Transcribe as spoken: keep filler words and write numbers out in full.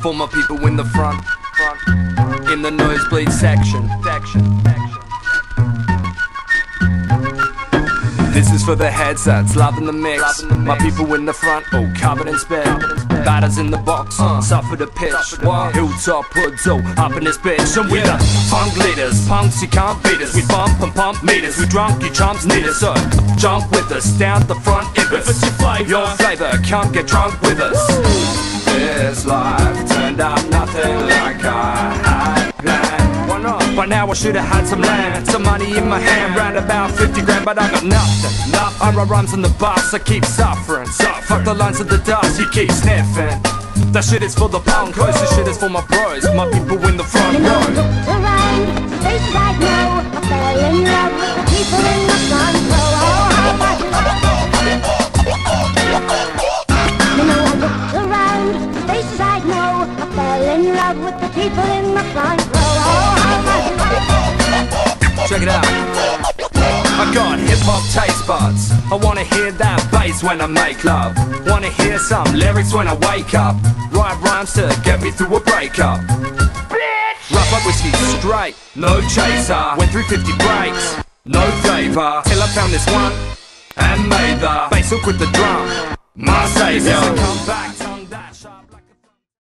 For my people in the front, in the nosebleed section. This is for the headsets, loving the mix. My people in the front, all covered in spit. Batters in the box, suffer the pitch. Hilltop hoods, all up in this bitch. And we the punk leaders, punks you can't beat us. We bump and pump meters, we drunk, you chumps need us. So jump with us, down the front if it's your flavor. Your flavor, can't get drunk with us. This life turned out nothing like I had planned. Why not? By now I should've had some land, some money in my hand, round about fifty grand, but I got nothing. Nothing. I write rhymes on the bus, I keep suffering. Suffering. Fuck the lines of the dust, you keep sniffing. That shit is for the punkos, this shit is for my bros, my people in the front row. Around, faces I know, I fell in love with the people in the front row. You know I looked around, faces I know, I fell in love with the people in the front row. Check it out. I got hip-hop taste buds. I wanna hear that bass when I make love. Wanna hear some lyrics when I wake up. Write rhymes to get me through a breakup. Rough up whiskey straight, no chaser. Went through fifty breaks, no flavor. Till I found this one and made the bass hook with the drum. My savior. Come back